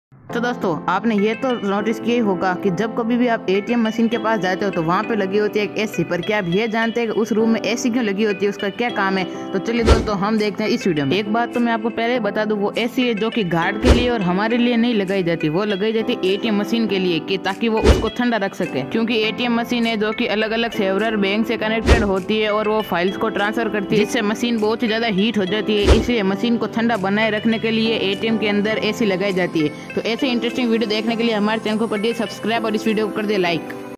तो दोस्तों आपने ये तो नोटिस किया ही होगा कि जब कभी भी आप एटीएम मशीन के पास जाते हो तो वहाँ पे लगी होती है एक एसी। पर क्या आप ये जानते हैं कि उस रूम में एसी क्यों लगी होती है, उसका क्या काम है? तो चलिए दोस्तों हम देखते हैं इस वीडियो में। एक बात तो मैं आपको पहले बता दूं, वो एसी है जो कि गार्ड के लिए और हमारे लिए नहीं लगाई जाती, वो लगाई जाती है एटीएम मशीन के लिए कि ताकि वो उसको ठंडा रख सके। क्योंकि एटीएम मशीन है जो कि अलग अलग सर्वर बैंक से कनेक्टेड होती है और वो फाइल्स को ट्रांसफर करती है, जिससे मशीन बहुत ही ज्यादा हीट हो जाती है। इसलिए मशीन को ठंडा बनाए रखने के लिए एटीएम के अंदर एसी लगाई जाती है। तो ऐसे इंटरेस्टिंग वीडियो देखने के लिए हमारे चैनल को कर दिए सब्सक्राइब और इस वीडियो को कर दिए लाइक।